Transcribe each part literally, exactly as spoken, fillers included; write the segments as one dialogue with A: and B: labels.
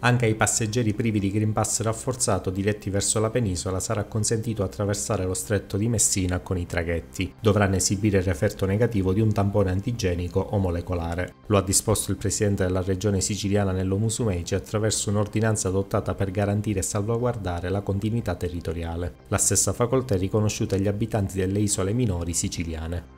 A: Anche ai passeggeri privi di Green Pass rafforzato diretti verso la penisola sarà consentito attraversare lo stretto di Messina con i traghetti. Dovranno esibire il referto negativo di un tampone antigenico o molecolare. Lo ha disposto il presidente della regione siciliana Nello Musumeci attraverso un'ordinanza adottata per garantire e salvaguardare la continuità territoriale. La stessa facoltà è riconosciuta agli abitanti delle isole minori siciliane.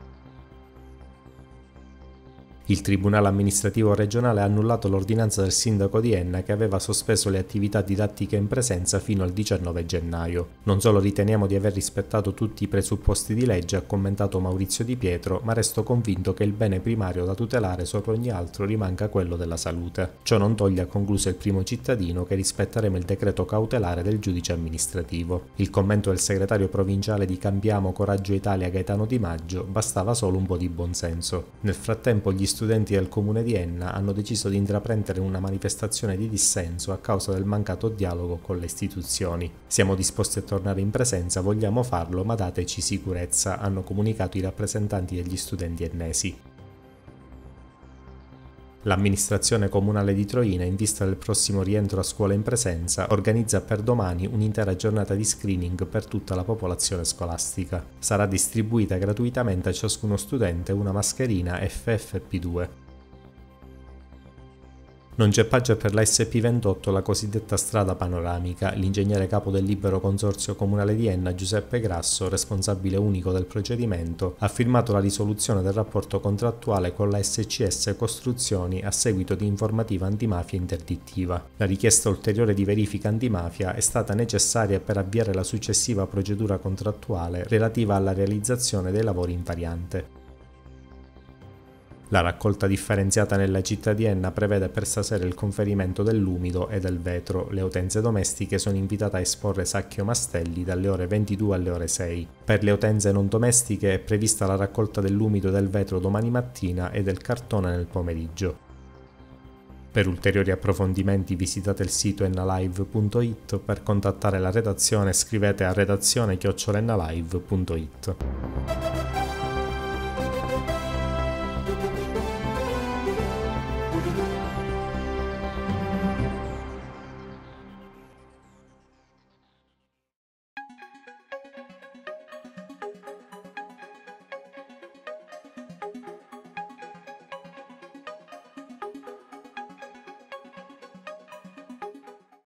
A: Il Tribunale amministrativo regionale ha annullato l'ordinanza del sindaco di Enna che aveva sospeso le attività didattiche in presenza fino al diciannove gennaio. Non solo riteniamo di aver rispettato tutti i presupposti di legge, ha commentato Maurizio Di Pietro, ma resto convinto che il bene primario da tutelare sopra ogni altro rimanga quello della salute. Ciò non toglie, ha concluso il primo cittadino, che rispetteremo il decreto cautelare del giudice amministrativo. Il commento del segretario provinciale di Cambiamo Coraggio Italia Gaetano Di Maggio: bastava solo un po' di buonsenso. Nel frattempo gli studenti del comune di Enna hanno deciso di intraprendere una manifestazione di dissenso a causa del mancato dialogo con le istituzioni. Siamo disposti a tornare in presenza, vogliamo farlo, ma dateci sicurezza, hanno comunicato i rappresentanti degli studenti ennesi. L'amministrazione comunale di Troina, in vista del prossimo rientro a scuola in presenza, organizza per domani un'intera giornata di screening per tutta la popolazione scolastica. Sarà distribuita gratuitamente a ciascuno studente una mascherina F F P due. Non c'è pace per la S P ventotto, la cosiddetta strada panoramica. L'ingegnere capo del libero consorzio comunale di Enna, Giuseppe Grasso, responsabile unico del procedimento, ha firmato la risoluzione del rapporto contrattuale con la S C S Costruzioni a seguito di informativa antimafia interdittiva. La richiesta ulteriore di verifica antimafia è stata necessaria per avviare la successiva procedura contrattuale relativa alla realizzazione dei lavori in variante. La raccolta differenziata nella città di Enna prevede per stasera il conferimento dell'umido e del vetro. Le utenze domestiche sono invitate a esporre sacchi o mastelli dalle ore ventidue alle ore sei. Per le utenze non domestiche è prevista la raccolta dell'umido e del vetro domani mattina e del cartone nel pomeriggio. Per ulteriori approfondimenti visitate il sito ennalive punto it, per contattare la redazione scrivete a redazione chiocciola ennalive punto it.